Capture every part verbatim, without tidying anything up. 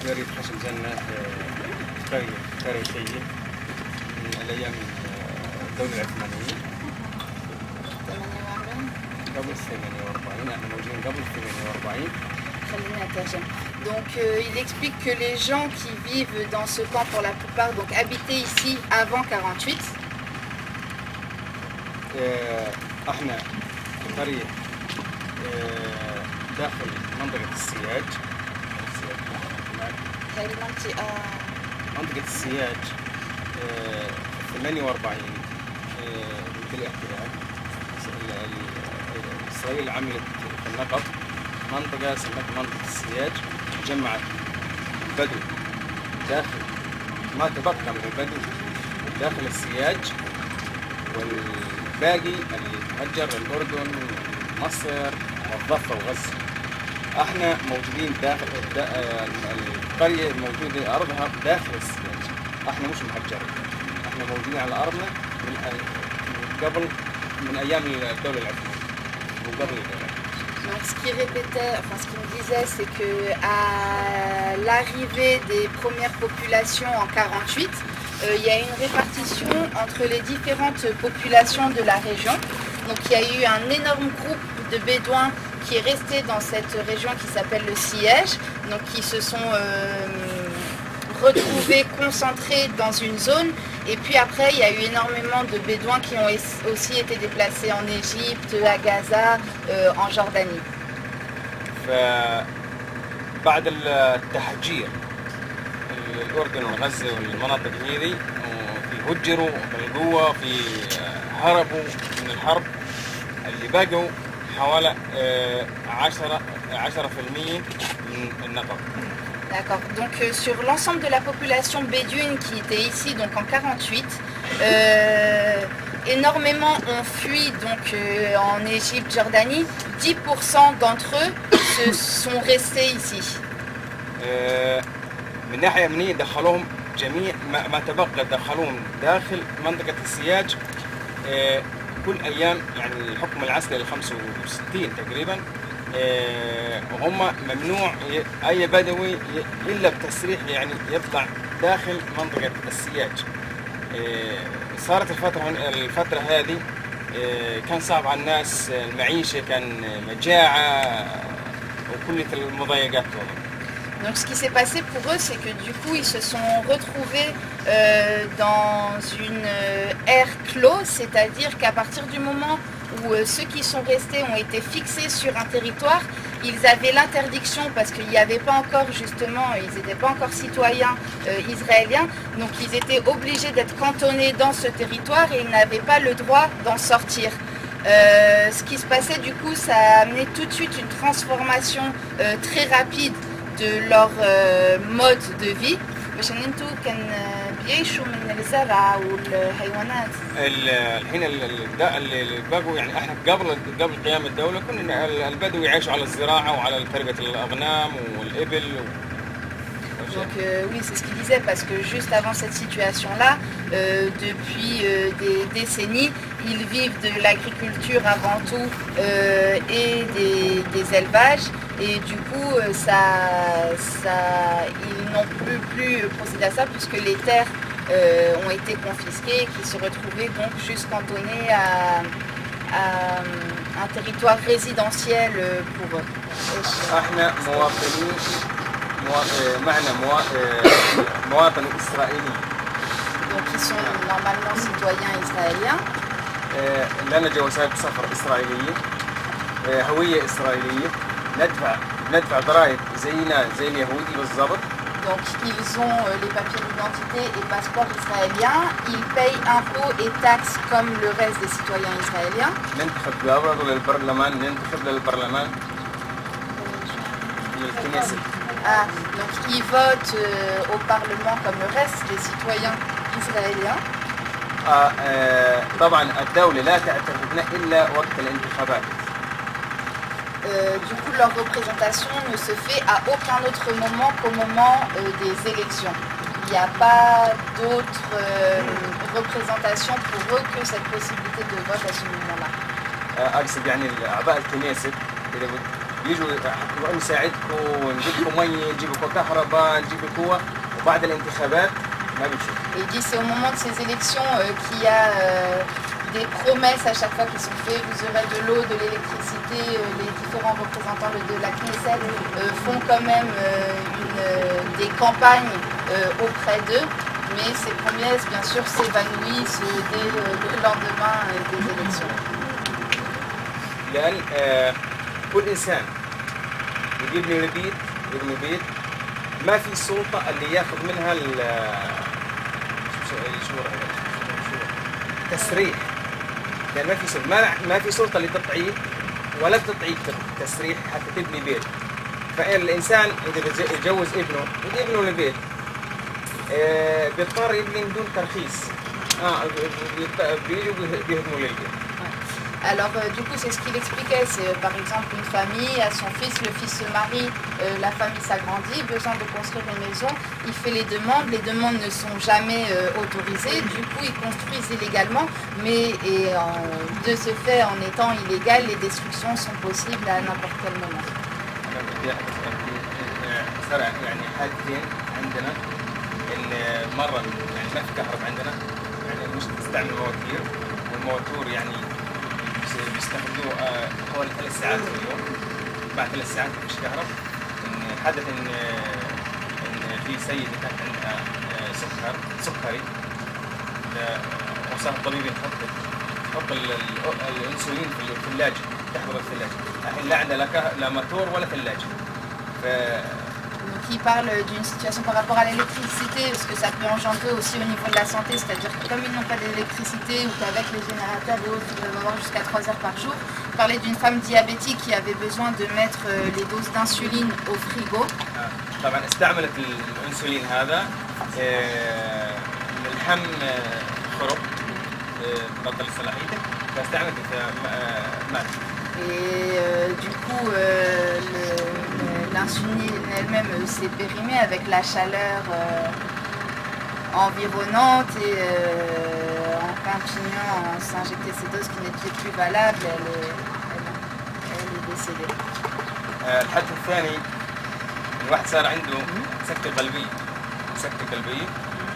قرية حشم جنة قرية تاريخية من الأيام الدولة العثمانية قبل ثمانية وأربعين. احنا موجودين قبل ثمانية وأربعين. Donc euh, il explique que les gens qui vivent dans ce camp pour la plupart donc habitaient ici avant quarante-huit. احنا قرية داخل منطقة السياج. منطقة السياج ثمانية وأربعين بالاحتلال إسرائيل عملت في النقب منطقة سمتها منطقة السياج، جمعت البدو داخل ما تبقى من البدو داخل السياج، والباقي اللي تهجر الأردن مصر والضفة وغزة. احنا موجودين داخل القرية، موجودة أرضها داخل السياج، احنا مش مهجرين، احنا موجودين على أرضنا من قبل من أيام الدولة العثمانية وقبل الدولة. Donc ce qu'il répétait, enfin ce qu'il me disait, c'est que à l'arrivée des premières populations en quarante-huit, euh, il y a une répartition entre les différentes populations de la région. Donc il y a eu un énorme groupe de Bédouins qui est resté dans cette région qui s'appelle le Siège, donc qui se sont euh, retrouvés concentrés dans une zone. Et puis après, il y a eu énormément de Bédouins qui ont aussi été déplacés en Égypte, à Gaza, euh, en Jordanie. بعد التهجير الأردن وغزة والمناطق هذه في هجروا بالقوة، في هربوا من الحرب، اللي بقوا حوالي عشرة عشرة بالمئة من النقب. D'accord. Donc euh, sur l'ensemble de la population bédouine qui était ici donc en quarante-huit, euh, énormément ont fui donc euh, en Égypte, Jordanie. dix pour cent d'entre eux se sont restés ici. من ناحية أمنية دخلوهم جميع ما, ما تبقى دخلوهم داخل منطقة السياج كل أيام، يعني الحكم العسكري الخمسة وستين تقريبا، وهم ممنوع أي بدوي إلا بتسريح يعني يطلع داخل منطقة السياج. صارت الفترة الفترة هذه كان صعب على الناس المعيشة، كان مجاعة وكل المضايقات. Donc ce qui s'est passé pour eux, c'est que du coup ils se sont retrouvés euh, dans une ère close, c'est-à-dire qu'à partir du moment où euh, ceux qui sont restés ont été fixés sur un territoire, ils avaient l'interdiction, parce qu'il n'y avait pas encore justement, ils n'étaient pas encore citoyens euh, israéliens, donc ils étaient obligés d'être cantonnés dans ce territoire et ils n'avaient pas le droit d'en sortir. Euh, ce qui se passait du coup, ça a amené tout de suite une transformation euh, très rapide de leur euh, mode de vie. بيعيشوا من الزرع والحيوانات. الحين اللي بقوا يعني احنا قبل قبل قيام الدولة كنا البدو يعيشوا على الزراعة وعلى تربية الأغنام والإبل. Donc euh, oui, c'est ce qu'il disait, parce que juste avant cette situation-là, euh, depuis euh, des décennies, ils vivent de l'agriculture avant tout euh, et des, des élevages, et du coup, ça, ça, ils n'ont plus, plus procédé à ça, puisque les terres euh, ont été confisquées, et qu'ils se retrouvaient donc juste cantonnés à, à un territoire résidentiel pour eux. معنا مواطن إسرائيلي. Donc ils sont normalement citoyens israéliens. لنا جوازات سفر إسرائيلية، هوية إسرائيلية، ندفع ندفع ضرائب زينا زي اليهودي بالضبط. Donc ils ont euh, les papiers d'identité et passeport israélien, ils payent impôts et taxes comme le reste des citoyens israéliens. ننتخب برضه للبرلمان، ننتخب للبرلمان للكنيسة. Ah, donc ils votent euh, au Parlement comme le reste des citoyens israéliens. آه آه طبعا الدولة لا تعترف بنا إلا وقت الانتخابات. Euh, du coup, leur représentation ne se fait à aucun autre moment qu'au moment euh, des élections. Il n'y a pas d'autre euh, représentation pour eux que cette possibilité de vote à ce moment-là. أقصد يعني أعضاء الكنيسة إذا بيجوا نساعدكم نجيب لكم ميه نجيب لكم كهرباء نجيب لكم وبعد الانتخابات ما بنشوف. Et il dit c'est au moment de ces élections euh, qu'il y a euh, des promesses à chaque fois qui sont faites. Vous aurez de l'eau, de l'électricité. Euh, les différents représentants de, de la Knesset euh, font quand même euh, une, euh, des campagnes euh, auprès d'eux. Mais ces promesses, bien sûr, s'évanouissent euh, dès euh, le lendemain euh, des élections. لأن آه كل إنسان يبني البيت يبني بيت ما في سلطة اللي ياخذ منها ال شو شو تسريح، لأن ما في سلطة ما, ما في سلطة اللي تطعيه ولا بتطعيك تسريح حتى تبني بيت. فالإنسان إذا يجوز ابنه يجي ابنه للبيت آه بيضطر يبني بدون ترخيص. اه بيجوا بيهدموا للبيت. Alors euh, du coup c'est ce qu'il expliquait, c'est euh, par exemple une famille a son fils, le fils se marie, euh, la famille s'agrandit, besoin de construire une maison, il fait les demandes, les demandes ne sont jamais euh, autorisées, du coup ils construisent illégalement, mais et, en, de ce fait en étant illégal, les destructions sont possibles à n'importe quel moment. يعني حالتين عندنا ان مره يعني ما في كهرباء عندنا يعني مش نستعمل مواتير والمواتور يعني بيستخدموه حوالي ثلاث ساعات في اليوم، بعد ثلاث ساعات مفيش كهرباء. ان حدث ان ان في سيده كانت عندها سكر سكري وصار الطبيب يحط يحط الانسولين في الثلاجه تحضر الثلاجه، الحين لا عندها لا لا موتور ولا ثلاجه. ف Donc il parle d'une situation par rapport à l'électricité, parce que ça peut engendrer aussi au niveau de la santé, c'est-à-dire que comme ils n'ont pas d'électricité ou qu'avec les générateurs et autres, ils peuvent avoir jusqu'à trois heures par jour. Il parlait d'une femme diabétique qui avait besoin de mettre les doses d'insuline au frigo. طبعا استعملت الانسولين هذا اللحم خرب بطل صلاحيته فاستعملت مات. Et euh, du coup, euh, l'insuline elle-même euh, s'est périmée avec la chaleur euh, environnante et euh, en continuant à s'injecter ces doses qui n'étaient plus valables, elle est, elle, elle est décédée. الحادث الثاني الواحد صار عنده سكتة قلبية سكتة قلبية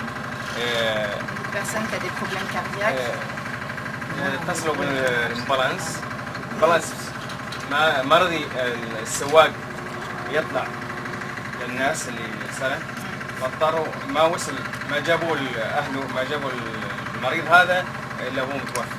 Une personne qui a des problèmes cardiaques. اتصلوا بالامبولانس الامبولانس ما ما رضي السواق يطلع للناس اللي سنة فاضطروا ما وصل ما جابوا اهله ما جابوا المريض هذا الا هو متوفى.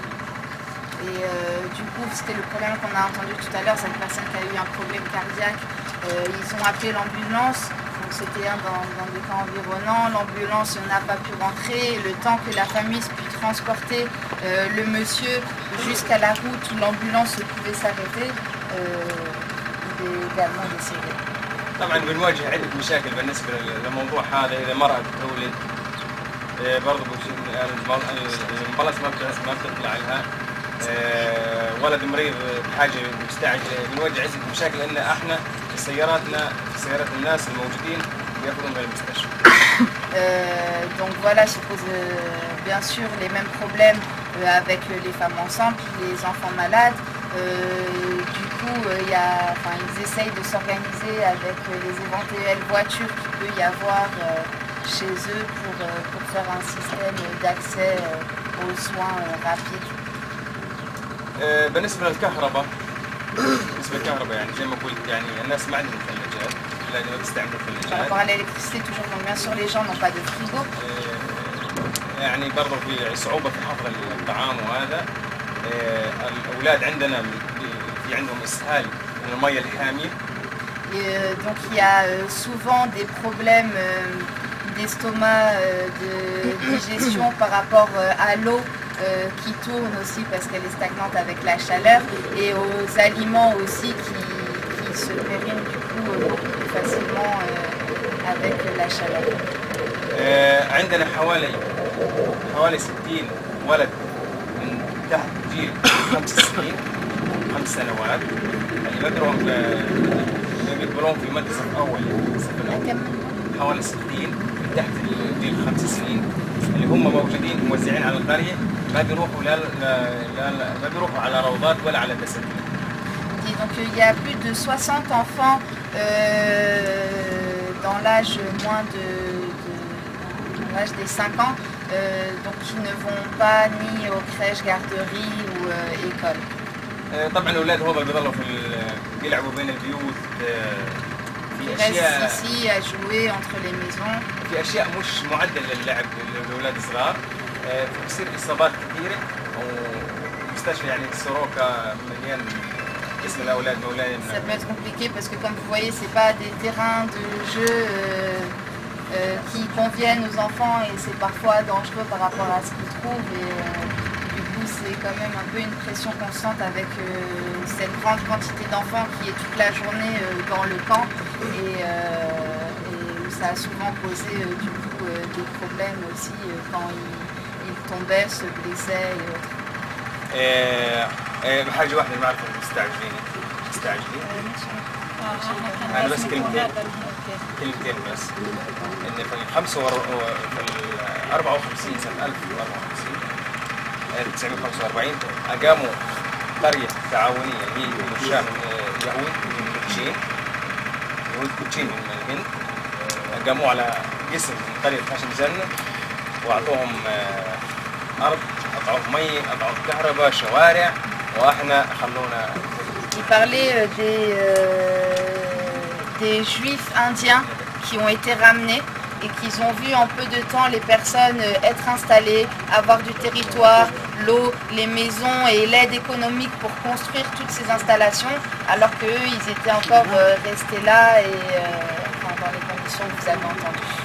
Et euh, du coup, c'était le problème qu'on a entendu tout à l'heure, cette personne qui a eu un problème cardiaque. Euh, ils ont appelé l'ambulance, donc c'était un dans, dans des cas environnants. L'ambulance n'a pas pu rentrer. Le temps que la famille puisse transporter euh, le monsieur jusqu'à la route où l'ambulance pouvait s'arrêter, euh, il est également décédé. طبعا بنواجه عدة مشاكل بالنسبة للموضوع هذا. إذا مرأة تولد برضه الامبولانس ما بتطلع لها ولد مريض بحاجة مستعجلة بنواجه عدة مشاكل لأن احنا في سياراتنا في سيارات الناس الموجودين بياخذون من المستشفى. Euh, donc voilà, se posent euh, bien sûr les mêmes problèmes euh, avec euh, les femmes enceintes, les enfants malades. Euh, du coup, euh, y a, enfin, ils essayent de s'organiser avec euh, les éventuelles voitures qu'il peut y avoir euh, chez eux pour, euh, pour faire un système d'accès euh, aux soins euh, rapides. بالنسبة للكهرباء بالنسبة للكهرباء يعني زي ما قلت يعني الناس ما عندهم ثلاجات لازم تستعملوا ثلاجات. Par rapport à l'électricité toujours, donc bien sûr les gens n'ont pas de frigo. يعني برضه في صعوبة في حفظ الطعام وهذا. الأولاد عندنا في عندهم إسهال من المية الحامية. Donc il y a souvent des problèmes d'estomac, de digestion par rapport à l'eau. Euh, qui tourne aussi parce qu'elle est stagnante avec la chaleur et aux aliments aussi qui, qui se périment du coup euh, beaucoup plus facilement euh, avec la chaleur. عندنا حوالي حوالي ستين ولد من تحت جيل خمس سنين خمس سنوات اللي بدرهم بيقبلون في مدرسة أول الصف الأول حوالي ستين من تحت جيل خمس سنين اللي هم موجودين موزعين على القرية ما بيروحوا لا لا ما بيروحوا على روضات ولا على تسديد. Donc euh, il y a plus de soixante enfants euh, dans l'âge moins de, de dans l'âge des cinq ans, euh, donc qui ne vont pas ni aux crèches, garderies ou euh, écoles. آه، طبعا الاولاد هذول بيضلوا في ال- بيلعبوا بين البيوت، آه، Ils في restent اشياء ici à jouer entre les maisons. في اشياء مش معده للعب للاولاد الصغار، آه، بتصير اصابات كثيره، ومستشفى يعني سوروكا مليان اسم الاولاد مليان. Ça peut être compliqué parce que comme vous voyez, c'est pas des terrains de jeu euh, euh, qui conviennent aux enfants et c'est parfois dangereux par rapport à ce qu'ils trouvent. Et, euh, du coup, c'est quand même un peu une pression constante avec euh, cette grande quantité d'enfants qui est toute la journée euh, dans le camp et, euh, et où ça a souvent posé euh, du coup euh, des problèmes aussi euh, quand ils, ils tombaient, se blessaient et autres. آه، آه، بحاجه واحده ما اعرف مستعجلين مستعجلين انا بس كلمتين كلمتين بس ان في الخمسة ور... في ال أربعة وخمسين سنه ألف وأربعة وخمسين ألف وتسعمائة وخمسة وأربعين اقاموا قريه تعاونيه اللي هي منشاه من آه، يهود من كوتشين، يهود كوتشين من الهند، اقاموا على قسم من قريه خشم زنه واعطوهم آه، ارض، قطعوا مي، قطعوا كهرباء، شوارع، واحنا خلونا. Il parlait euh, des, euh, des juifs indiens qui ont été ramenés et qui ont vu en peu de temps les personnes euh, être installées, avoir du territoire, l'eau, les maisons et l'aide économique pour construire toutes ces installations, alors qu'eux, ils étaient encore euh, restés là et euh, enfin, dans les conditions que vous avez entendues.